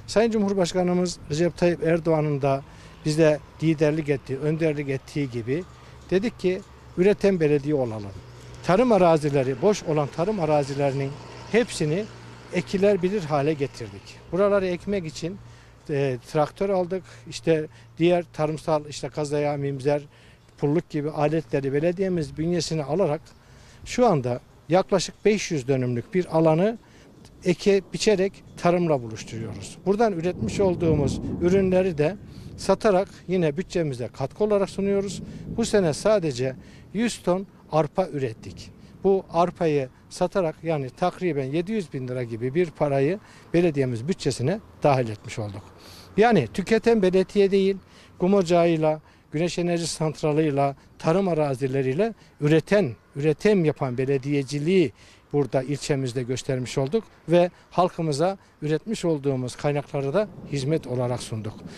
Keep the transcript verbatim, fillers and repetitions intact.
Sayın Cumhurbaşkanımız Recep Tayyip Erdoğan'ın da bize liderlik ettiği, önderlik ettiği gibi dedik ki üreten belediye olalım. Tarım arazileri, boş olan tarım arazilerinin hepsini ekilebilir hale getirdik. Buraları ekmek için e, traktör aldık. İşte diğer tarımsal işte kazaya, mimzer, pulluk gibi aletleri belediyemiz bünyesine alarak şu anda yaklaşık beş yüz dönümlük bir alanı eke biçerek tarımla buluşturuyoruz. Buradan üretmiş olduğumuz ürünleri de satarak yine bütçemize katkı olarak sunuyoruz. Bu sene sadece yüz ton arpa ürettik. Bu arpayı satarak yani takriben yedi yüz bin lira gibi bir parayı belediyemiz bütçesine dahil etmiş olduk. Yani tüketen belediye değil, kum ocağıyla, güneş enerji santralıyla, tarım arazileriyle üreten, üretim yapan belediyeciliği burada ilçemizde göstermiş olduk ve halkımıza üretmiş olduğumuz kaynakları da hizmet olarak sunduk.